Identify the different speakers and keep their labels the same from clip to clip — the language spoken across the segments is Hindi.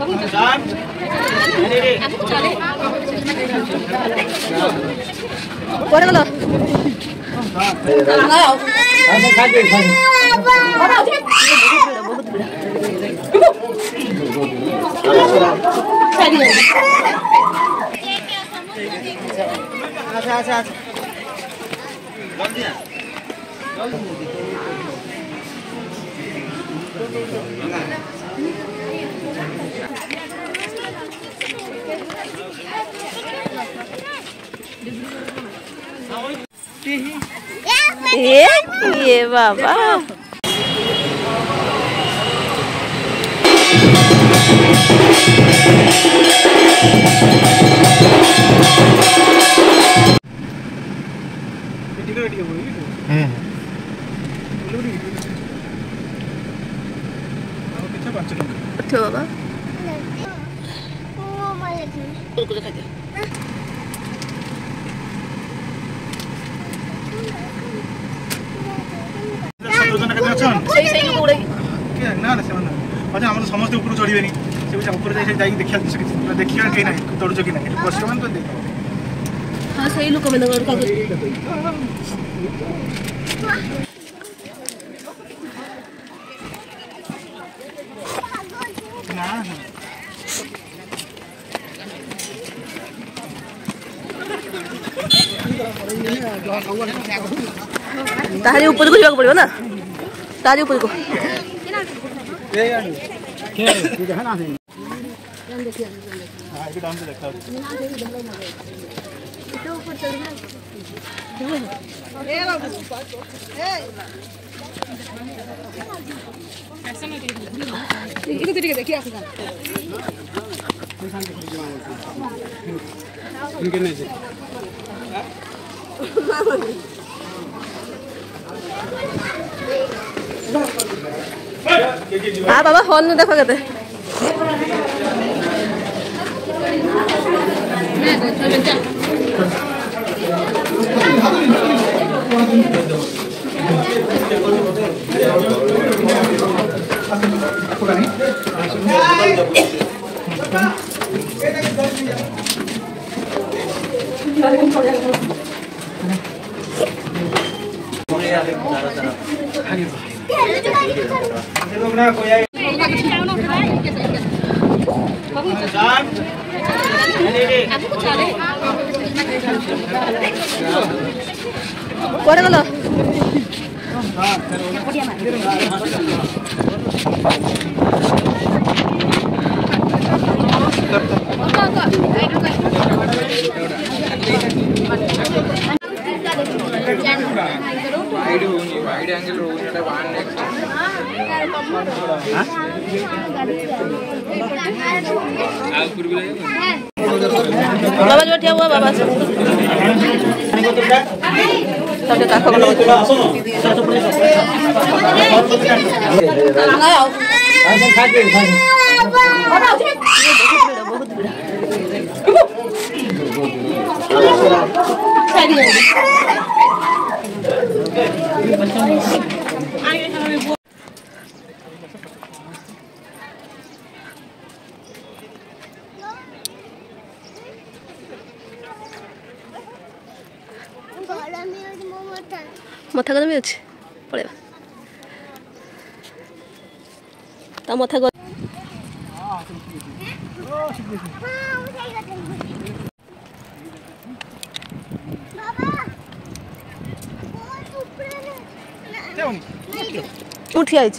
Speaker 1: ये बाबा बाबा
Speaker 2: समस्त ऊपर चढ़े देखा कहीं ना चढ़ुच कि
Speaker 1: हाँ सही लोक तारी ऊपर को जाना पड़ेगा ना तारी ऊपर को हाँ बाबा हॉल में देखो कहते कुआरे गलो बाबा जो ठिया हुआ बाबा से सबसे ताको मथा गरम अच्छे पड़ेगा ता मथा गरम उठी आई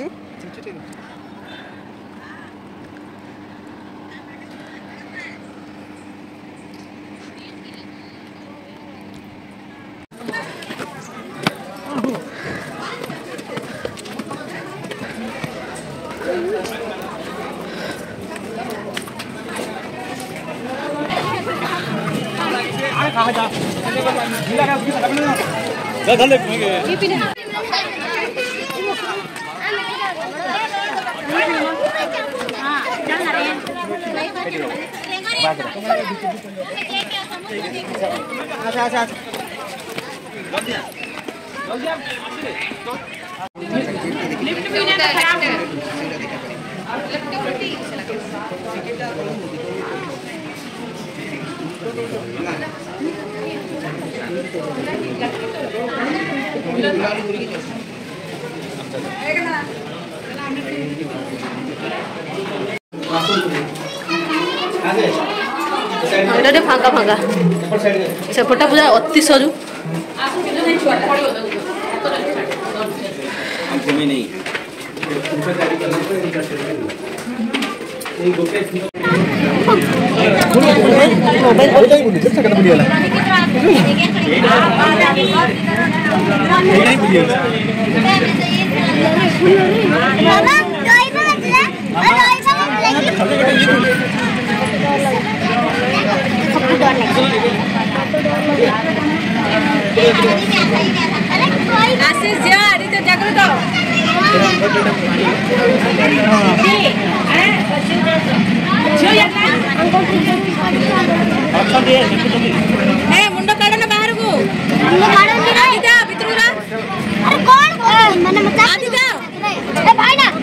Speaker 1: এটা ফাঁকা ফাঁকা সেপটা পুরা অতি সরু मुंडो काढ़ो ना बाहर को भाई ना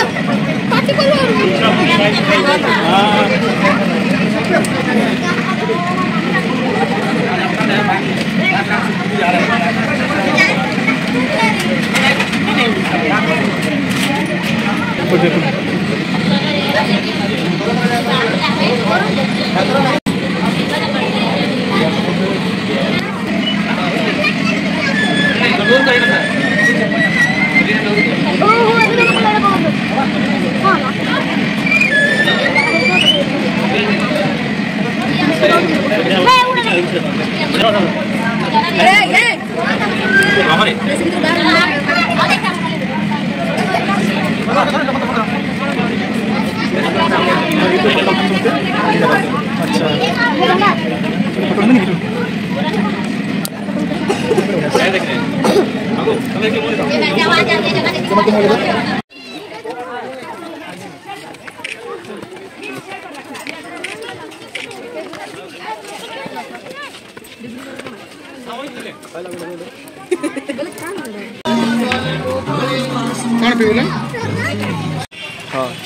Speaker 1: हाँ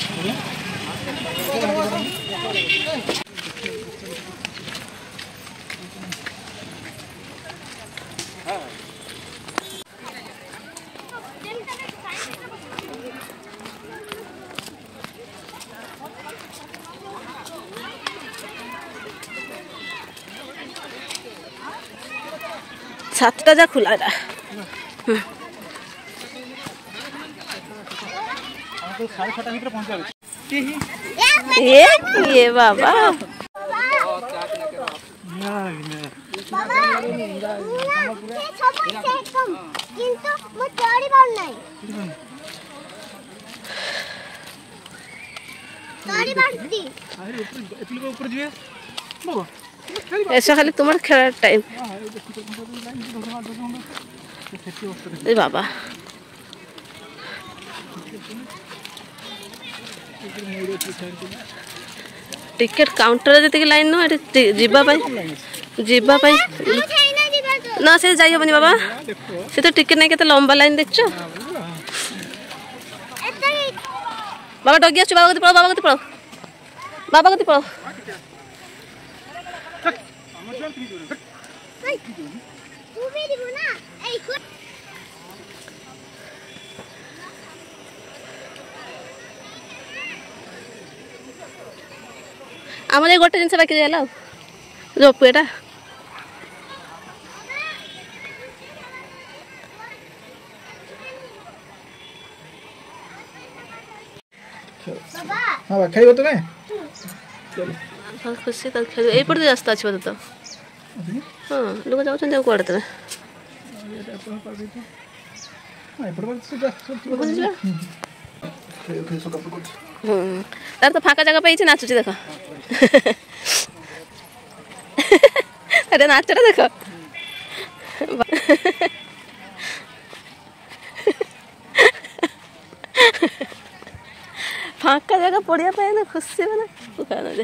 Speaker 1: सातटा जा खुला रहा ये बाबा ऐसा खाली तुम्हारे खेल टाइम बाबा टिकेट काउंटर जी लाइन नु जीवा ना से जाई हबनी बाबा से तो टिकेट नहीं केते लंबा लाइन देखछो बाबा डगिया छु बाबा कति पड़ो आमर गोटे जिन बाकी रहा रोपेटा
Speaker 2: हाँ खेल तुम्हें
Speaker 1: खुशी तो खेल यपटे रास्ता अच्छे तो हाँ लोग जाऊँ कौड़े तुम्हें तार तो फाँका जगह पे नाचुची देख अरे नाचटा देख फाँका जगह पड़िया पे ना खुशी मैंने